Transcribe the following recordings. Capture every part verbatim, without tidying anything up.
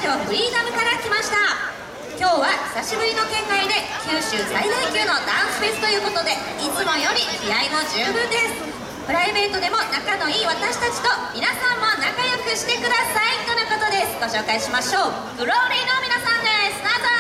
所フリーダムから来ました。今日は久しぶりの県外で九州最大級のダンスフェスということで、いつもより気合も十分です。プライベートでも仲のいい私たちと皆さんも仲良くしてくださいとのことです。ご紹介しましょう。グローリーの皆さんです。どうぞ。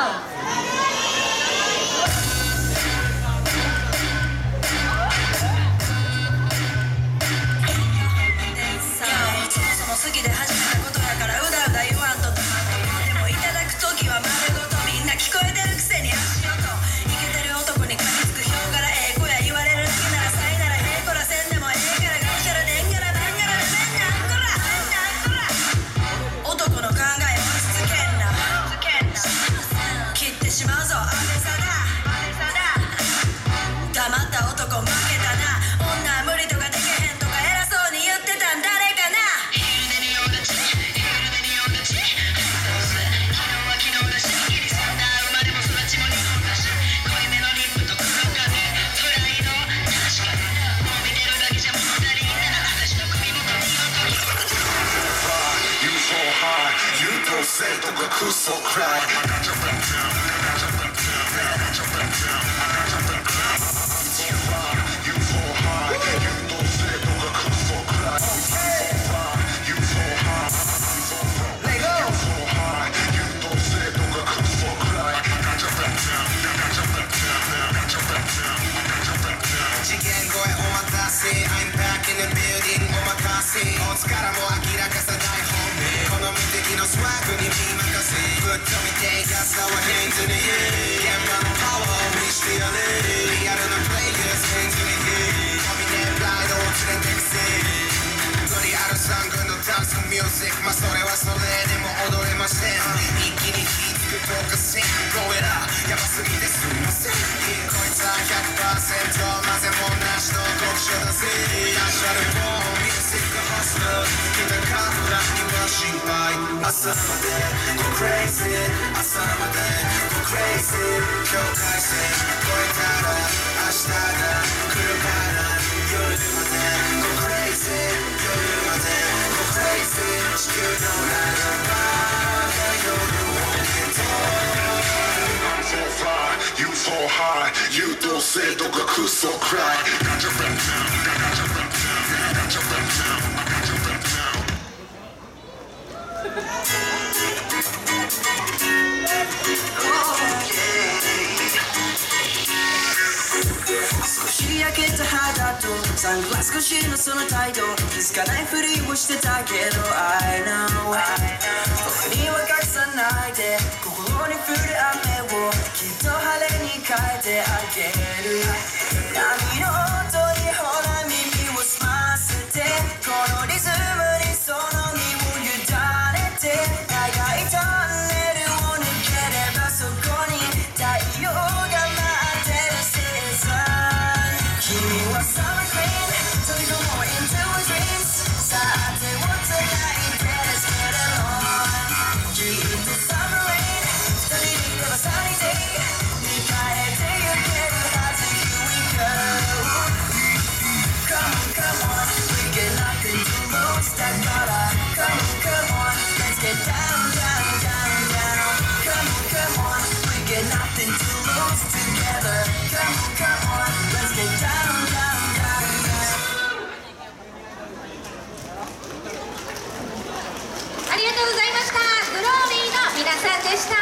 好きで始めたことだからうだうだ言わんととでもいただく時は丸ごとみんな聞こえてるくせに足音イケてる男に噛みつくヒョウ柄ええ子や言われるだけならさいならええ子らせんでもええからがおしゃれでんがらなんがらでめんなんこらめんなんこら男の考えを続けんな切ってしまうぞアメサだ黙った男負けたな女無理とかできへんとか偉そうに言ってたん誰かな生徒がクソくらい次元越えお待たせ I'm back in the building お任せお疲れも明らかさ大本命この無敵のスワッグに身任せぶっ飛びてガスはヘンズに現場のパワーを見してやれリアルなプレイヤーズヘンズに飛びでライドを連れてくせ無理ある三軍のダンスミュージックまあそれはそれでも踊れません一気に火つくとかせんゴエラやばすぎてすみませんこいつは ひゃくパーセント 混ぜもなしの極小だぜナシャルボーンミュージックハスラー来たカフラには心配朝まで Go crazy 朝まで Go crazy 境界線越えたら明日が来るから夜まで Go crazy 夜まで Go crazy 地球のならば夜を受け取る I'm so fly, you so high 優等生とかクソくらい Got your friend down, got your friend down, got your friend down, got your friend down 少し焼けた肌とサングラス越しのその態度気づかないふりをしてたけど I know 僕には隠さないで心に降る雨をきっと晴れに変えてあげる波の音にほら耳を澄ませてこのリズムにその身を委ねて長いトンネルを抜ければそこに太陽が待ってるセーザー君はサマークイーン飛び込もう into a dreams さあ手をつないで Let's get along きっとサマーレイン二人でいればサニーデイ見返ってゆけるはず Here we go Come on, come on We get nothing to lose だから Come on, come on Let's get down, down, down, down Come on, come on We get nothing to lose together Come on, come on Let's get down, down, down, down ありがとうございました。グローリーの皆さんでした。